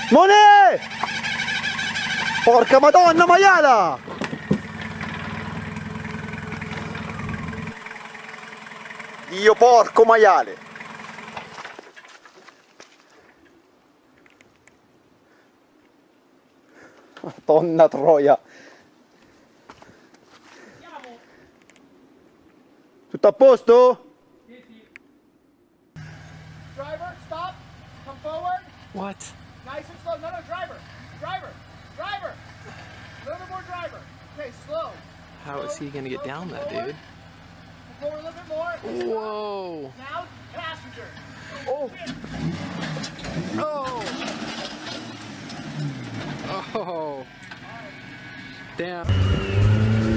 Monet! Porca madonna, maiala! Dio porco maiale! Madonna troia! Tutto a posto? Driver, stop. Come forward. What? Nice and slow. No, driver. Driver. Driver. A little bit more driver. Okay, slow. How is he gonna get down that, dude? Forward a little bit more. Whoa. Now, passenger. Oh. Oh. Oh. Damn.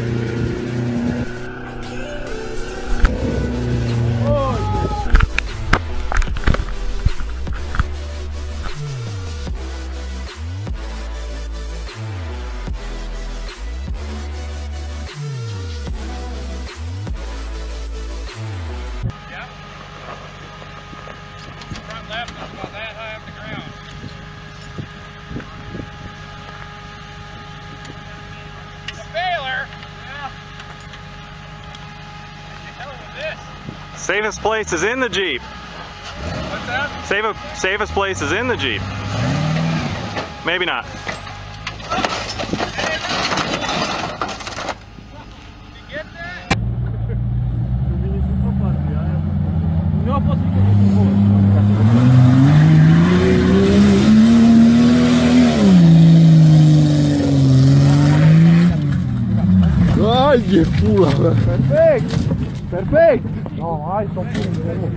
Safest place is in the Jeep. What's that? Safest place is in the Jeep. Maybe not. Did you get that? Ai, que pula! Perfeito! Perfeito! Não, ai, tô pulando.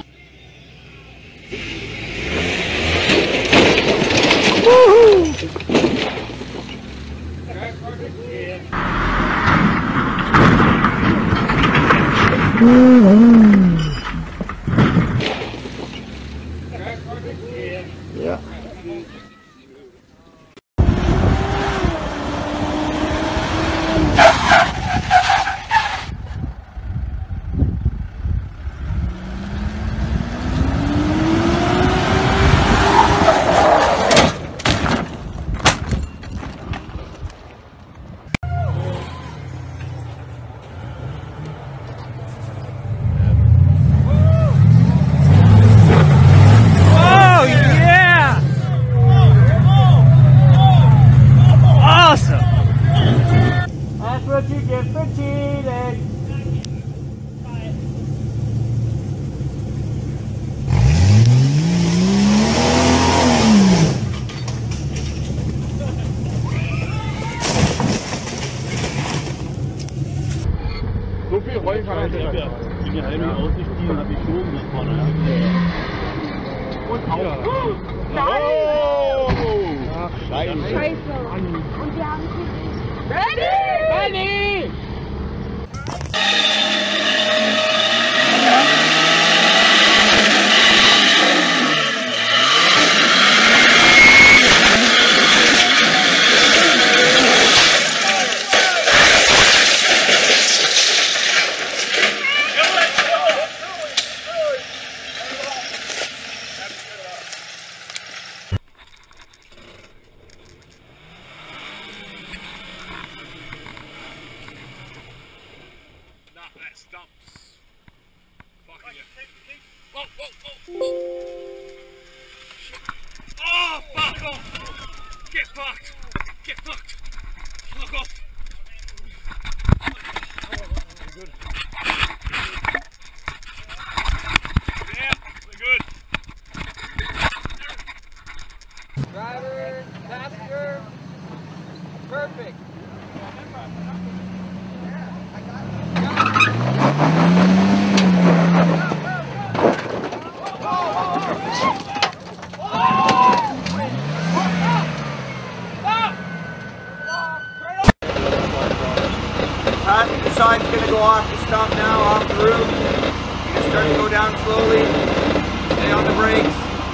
Yeah. What you get for cheating? So viel Heu kann er nicht. Die geheime Aussichtlinie habe ich schon bis vorne. Und auch. Oh! Scheiße. Und wir haben es Benny! Stumps. Fucking whoa, whoa, whoa. Oh, fuck off. Get fucked. Get fucked. Fuck off. Good. Yeah, we're good. Driver, passenger, perfect. Passenger side's going to go off the stump now, off the roof. You're going to start to go down slowly. Stay on the brakes.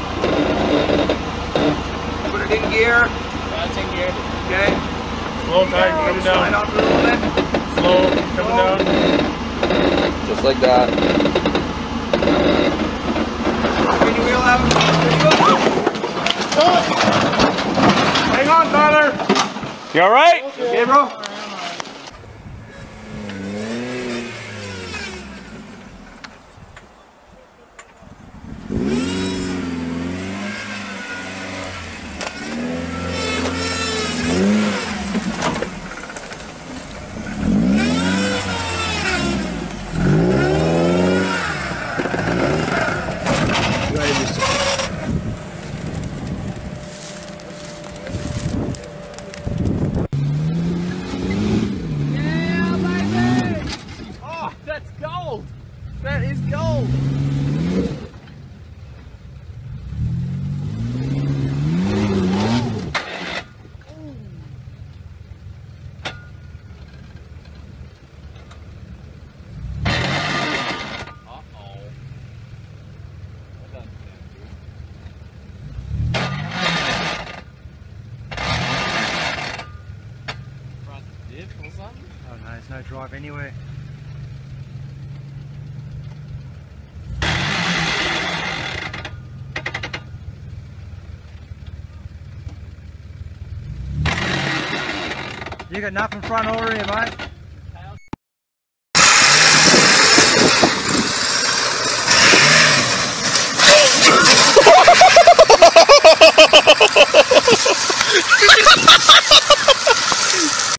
Put it in gear. That's in gear. Okay. Slow, tight, coming Slide down. off a little bit. Slow, coming down. Just like that. Spin your wheel out. There you go. Hang on, Tyler. You alright? Okay, bro? That's gold! That is gold! Oh, nice. No drive anywhere. You got nothing front or rear, mate. Ha ha ha ha!